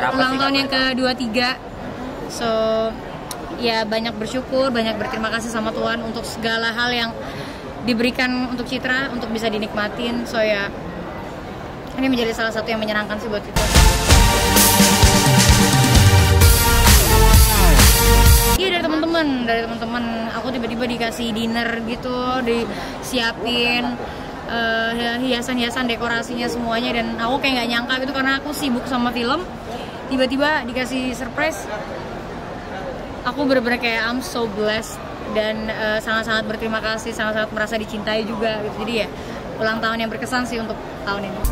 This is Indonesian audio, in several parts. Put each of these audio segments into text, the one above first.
ulang tahun yang ke-23. So ya banyak bersyukur, banyak berterima kasih sama Tuhan untuk segala hal yang diberikan untuk Citra, untuk bisa dinikmatin. So ya ini menjadi salah satu yang menyenangkan sih buat kita. Iya, dari teman-teman aku tiba-tiba dikasih dinner gitu, disiapin hiasan-hiasan, dekorasinya semuanya, dan aku kayak nggak nyangka gitu karena aku sibuk sama film, tiba-tiba dikasih surprise. Aku bener-bener kayak I'm so blessed dan sangat-sangat berterima kasih, sangat-sangat merasa dicintai juga gitu. Jadi ya ulang tahun yang berkesan sih untuk tahun ini.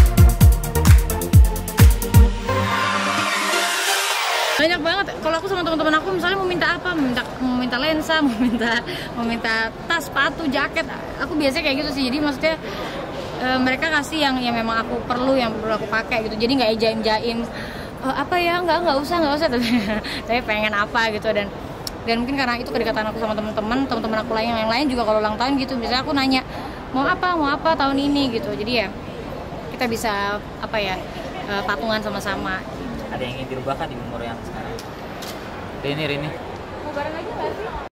Banyak banget. Kalau aku sama teman-teman aku misalnya mau minta apa, mau minta lensa, mau minta tas, sepatu, jaket, aku biasanya kayak gitu sih. Jadi maksudnya mereka kasih yang memang aku perlu, yang perlu aku pakai gitu. Jadi nggak ejain-jain apa ya, nggak usah tapi pengen apa gitu. Dan mungkin karena itu kedekatan aku sama teman-teman aku yang lain juga kalau ulang tahun gitu, biasanya aku nanya mau apa tahun ini gitu. Jadi ya kita bisa apa ya, patungan sama-sama. Ada yang ingin dirubah kan di umur yang sekarang? Rini. Mau bareng aja nggak sih?